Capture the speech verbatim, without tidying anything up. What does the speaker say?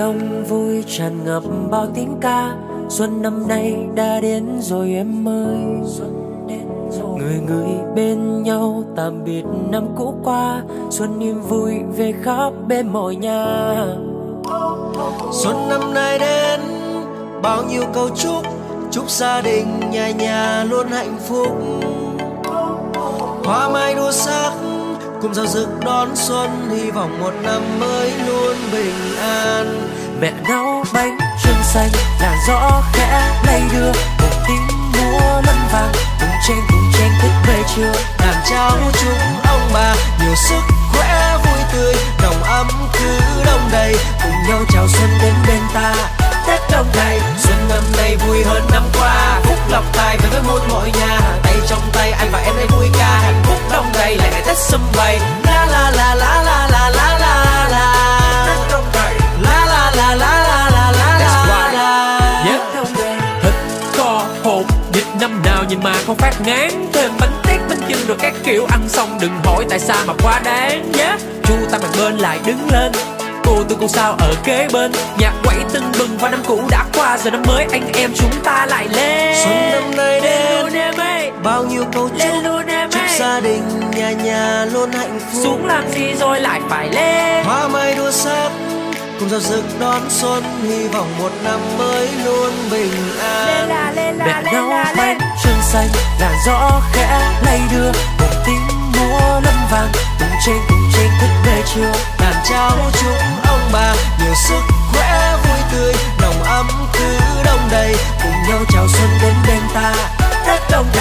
lòng vui tràn ngập bao tiếng ca. Xuân năm nay đã đến rồi em ơi. Người người bên nhau tạm biệt năm cũ qua. Xuân niềm vui về khắp bên mọi nhà. Xuân năm nay đến bao nhiêu câu chúc, chúc gia đình nhà nhà luôn hạnh phúc. Hoa mai đua sắc cùng giao rực đón xuân, hy vọng một năm mới luôn bình an. Mẹ nấu bánh trưng xanh, làn gió khẽ lay đưa, một tiếng múa lân vàng, cùng chen cùng chen thức về trưa. Đàn cháu chúc ông bà nhiều sức khỏe vui tươi, nồng ấm cứ đông đầy, cùng nhau chào xuân đến bên ta. Tết đông đầy, xuân năm nay vui hơn năm qua, phúc lộc tài về với muôn mọi nhà. Tay trong tay anh và em đây vui ca, hạnh phúc đông đầy lại ngày Tết sum vầy. La la la la la la la la la. Tết đông đầy. La la la la la la la la la. Tết đông đầy. Thịt kho hột vịt năm nào nhìn mà không phát ngán, thêm bánh tét bánh chưng rồi các kiểu ăn xong đừng hỏi tại sao mà quá đáng nhé. Yeah. Chu ta mặt bên lại đứng lên, cô tư cô sao ở kế bên, nhạc quẩy tưng bừng và năm cũ đã qua, giờ năm mới anh em chúng ta lại lên. Xuân năm nay đến bao nhiêu câu chúc, chúc gia đình nhà nhà luôn hạnh phúc. Xuống làm gì rồi lại phải lên, hoa mai đua sắc cùng giao rực đón xuân, hy vọng một năm mới luôn bình an. Mẹ nấu bánh trưng xanh, làn gió khẽ lay đưa, một tiếng múa lân vàng, cùng chen cùng chen thức về trưa. Đàn cháu chúc ông bà nhiều sức khỏe vui tươi, nồng ấm cứ đông đầy, cùng nhau chào xuân đến bên ta. Tết đông